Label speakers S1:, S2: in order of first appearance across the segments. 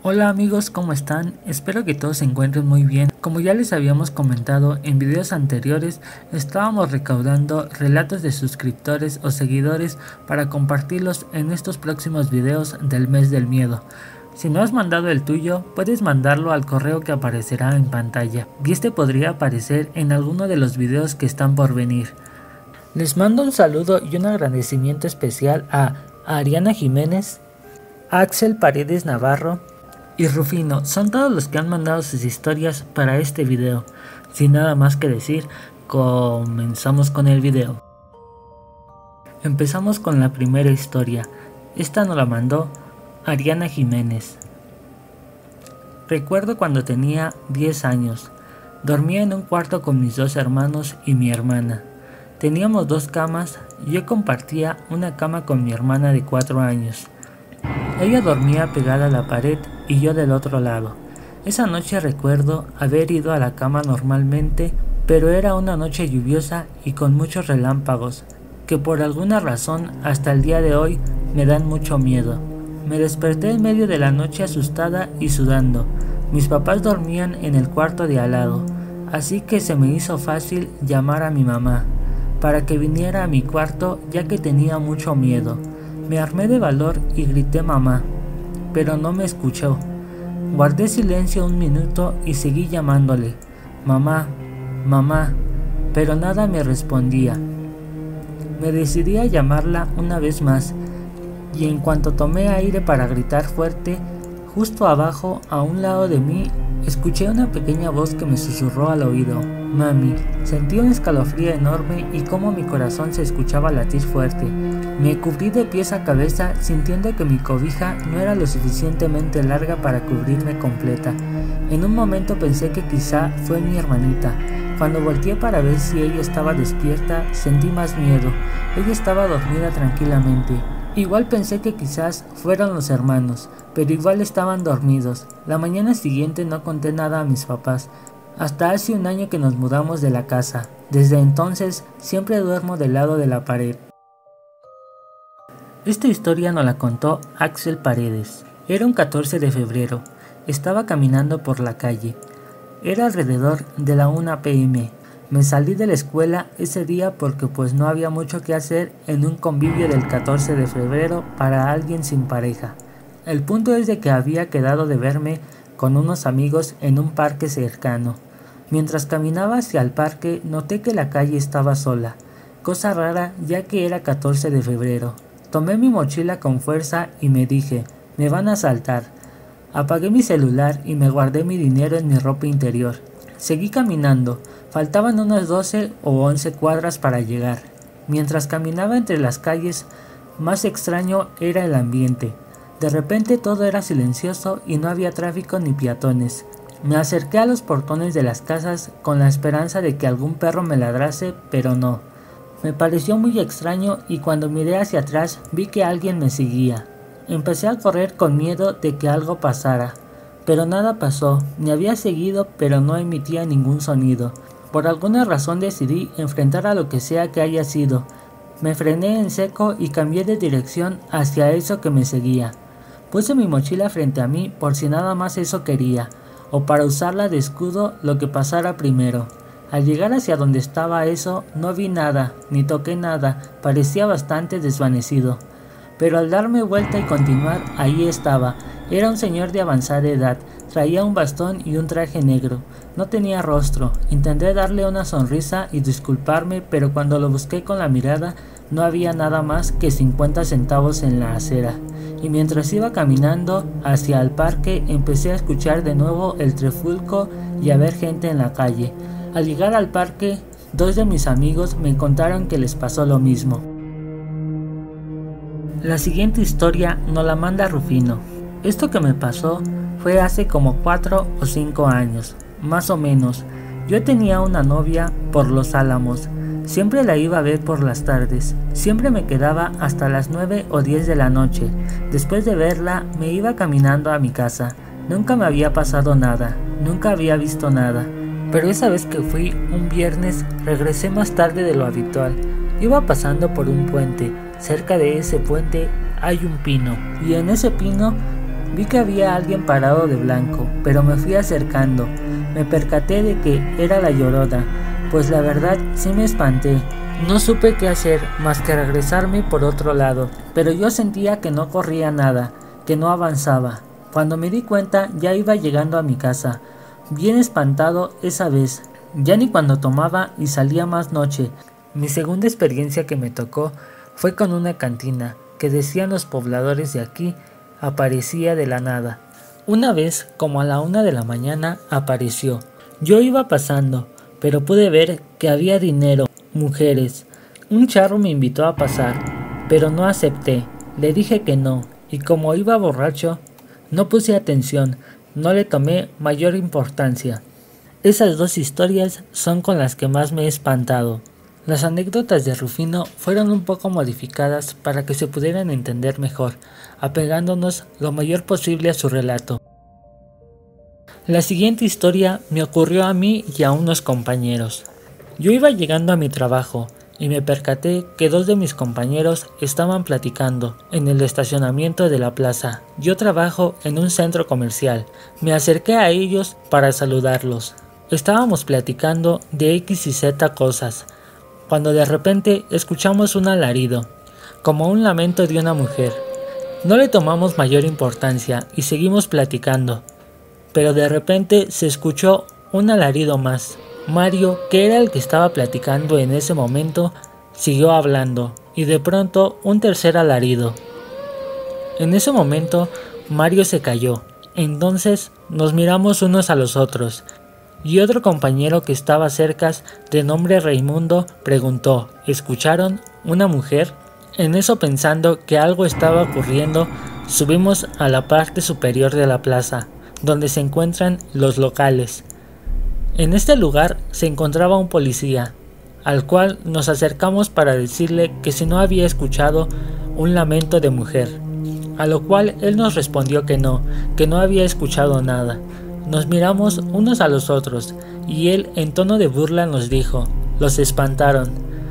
S1: Hola amigos, ¿cómo están? Espero que todos se encuentren muy bien. Como ya les habíamos comentado en videos anteriores, estábamos recaudando relatos de suscriptores o seguidores para compartirlos en estos próximos videos del mes del miedo. Si no has mandado el tuyo, puedes mandarlo al correo que aparecerá en pantalla, y este podría aparecer en alguno de los videos que están por venir. Les mando un saludo y un agradecimiento especial a Ariana Jiménez, Axel Paredes Navarro y Rufino. Son todos los que han mandado sus historias para este video. Sin nada más que decir, comenzamos con el video. Empezamos con la primera historia. Esta nos la mandó Ariana Jiménez. Recuerdo cuando tenía 10 años. Dormía en un cuarto con mis dos hermanos y mi hermana. Teníamos dos camas y yo compartía una cama con mi hermana de 4 años. Ella dormía pegada a la pared y yo del otro lado. Esa noche recuerdo haber ido a la cama normalmente, pero era una noche lluviosa y con muchos relámpagos, que por alguna razón hasta el día de hoy me dan mucho miedo. Me desperté en medio de la noche asustada y sudando. Mis papás dormían en el cuarto de al lado, así que se me hizo fácil llamar a mi mamá para que viniera a mi cuarto, ya que tenía mucho miedo. Me armé de valor y grité mamá, pero no me escuchó. Guardé silencio un minuto y seguí llamándole, mamá, mamá, pero nada me respondía. Me decidí a llamarla una vez más, y en cuanto tomé aire para gritar fuerte, justo abajo, a un lado de mí, escuché una pequeña voz que me susurró al oído, mami. Sentí un escalofrío enorme y cómo mi corazón se escuchaba latir fuerte. Me cubrí de pies a cabeza sintiendo que mi cobija no era lo suficientemente larga para cubrirme completa. En un momento pensé que quizá fue mi hermanita. Cuando volteé para ver si ella estaba despierta, sentí más miedo. Ella estaba dormida tranquilamente. Igual pensé que quizás fueron los hermanos, pero igual estaban dormidos. La mañana siguiente no conté nada a mis papás. Hasta hace un año que nos mudamos de la casa. Desde entonces siempre duermo del lado de la pared. Esta historia nos la contó Axel Paredes. Era un 14 de febrero. Estaba caminando por la calle. Era alrededor de la 1 p.m. Me salí de la escuela ese día porque pues no había mucho que hacer en un convivio del 14 de febrero para alguien sin pareja. El punto es de que había quedado de verme con unos amigos en un parque cercano. Mientras caminaba hacia el parque noté que la calle estaba sola, cosa rara ya que era 14 de febrero. Tomé mi mochila con fuerza y me dije, me van a asaltar. Apagué mi celular y me guardé mi dinero en mi ropa interior. Seguí caminando, faltaban unas 12 o 11 cuadras para llegar. Mientras caminaba entre las calles, más extraño era el ambiente. De repente todo era silencioso y no había tráfico ni peatones. Me acerqué a los portones de las casas con la esperanza de que algún perro me ladrase, pero no. Me pareció muy extraño y cuando miré hacia atrás vi que alguien me seguía. Empecé a correr con miedo de que algo pasara, pero nada pasó. Me había seguido pero no emitía ningún sonido. Por alguna razón decidí enfrentar a lo que sea que haya sido. Me frené en seco y cambié de dirección hacia eso que me seguía. Puse mi mochila frente a mí por si nada más eso quería, o para usarla de escudo lo que pasara primero. Al llegar hacia donde estaba eso, no vi nada, ni toqué nada, parecía bastante desvanecido. Pero al darme vuelta y continuar, ahí estaba. Era un señor de avanzada edad, traía un bastón y un traje negro. No tenía rostro. Intenté darle una sonrisa y disculparme, pero cuando lo busqué con la mirada, no había nada más que 50 centavos en la acera. Y mientras iba caminando hacia el parque, empecé a escuchar de nuevo el trifulco y a ver gente en la calle. Al llegar al parque, dos de mis amigos me contaron que les pasó lo mismo. La siguiente historia nos la manda Rufino. Esto que me pasó fue hace como 4 o 5 años, más o menos. Yo tenía una novia por Los Álamos. Siempre la iba a ver por las tardes. Siempre me quedaba hasta las 9 o 10 de la noche. Después de verla, me iba caminando a mi casa. Nunca me había pasado nada. Nunca había visto nada. Pero esa vez que fui un viernes, regresé más tarde de lo habitual. Iba pasando por un puente. Cerca de ese puente hay un pino. Y en ese pino Vi que había alguien parado de blanco, pero me fui acercando. Me percaté de que era la Llorona, pues la verdad sí me espanté. No supe qué hacer más que regresarme por otro lado, pero yo sentía que no corría nada, que no avanzaba. Cuando me di cuenta ya iba llegando a mi casa, bien espantado esa vez, ya ni cuando tomaba y salía más noche. Mi segunda experiencia que me tocó fue con una cantina, que decían los pobladores de aquí, aparecía de la nada. Una vez, como a la 1 de la mañana, apareció. Yo iba pasando, pero pude ver que había dinero, mujeres. Un charro me invitó a pasar, pero no acepté. Le dije que no, y como iba borracho, no puse atención, no le tomé mayor importancia. Esas dos historias son con las que más me he espantado. Las anécdotas de Rufino fueron un poco modificadas para que se pudieran entender mejor, apegándonos lo mayor posible a su relato. La siguiente historia me ocurrió a mí y a unos compañeros. Yo iba llegando a mi trabajo y me percaté que dos de mis compañeros estaban platicando en el estacionamiento de la plaza. Yo trabajo en un centro comercial. Me acerqué a ellos para saludarlos. Estábamos platicando de X y Z cosas, cuando de repente escuchamos un alarido, como un lamento de una mujer. No le tomamos mayor importancia y seguimos platicando, pero de repente se escuchó un alarido más. Mario, que era el que estaba platicando en ese momento, siguió hablando, y de pronto un tercer alarido. En ese momento, Mario se cayó. Entonces nos miramos unos a los otros, y otro compañero que estaba cerca, de nombre Raimundo, preguntó: ¿escucharon una mujer? En eso, pensando que algo estaba ocurriendo, subimos a la parte superior de la plaza, donde se encuentran los locales. En este lugar se encontraba un policía, al cual nos acercamos para decirle que si no había escuchado un lamento de mujer, a lo cual él nos respondió que no había escuchado nada. Nos miramos unos a los otros y él en tono de burla nos dijo: los espantaron.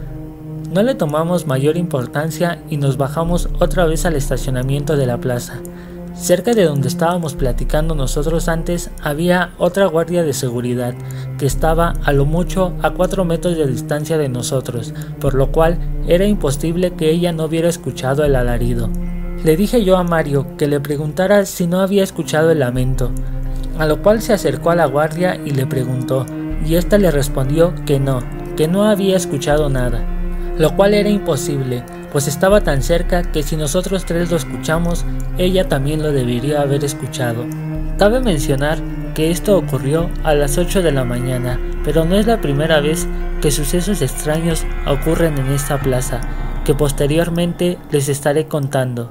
S1: No le tomamos mayor importancia y nos bajamos otra vez al estacionamiento de la plaza. Cerca de donde estábamos platicando nosotros antes había otra guardia de seguridad que estaba a lo mucho a 4 metros de distancia de nosotros, por lo cual era imposible que ella no hubiera escuchado el alarido. Le dije yo a Mario que le preguntara si no había escuchado el lamento, a lo cual se acercó a la guardia y le preguntó, y ésta le respondió que no había escuchado nada, lo cual era imposible, pues estaba tan cerca que si nosotros tres lo escuchamos, ella también lo debería haber escuchado. Cabe mencionar que esto ocurrió a las 8 de la mañana, pero no es la primera vez que sucesos extraños ocurren en esta plaza, que posteriormente les estaré contando.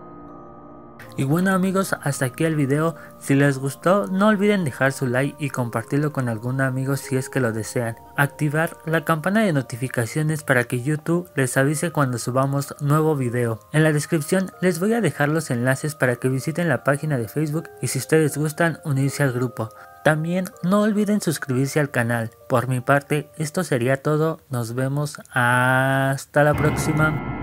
S1: Y bueno amigos, hasta aquí el video. Si les gustó, no olviden dejar su like y compartirlo con algún amigo si es que lo desean. Activar la campana de notificaciones para que YouTube les avise cuando subamos nuevo video. En la descripción les voy a dejar los enlaces para que visiten la página de Facebook y si ustedes gustan unirse al grupo. También no olviden suscribirse al canal. Por mi parte, esto sería todo. Nos vemos hasta la próxima.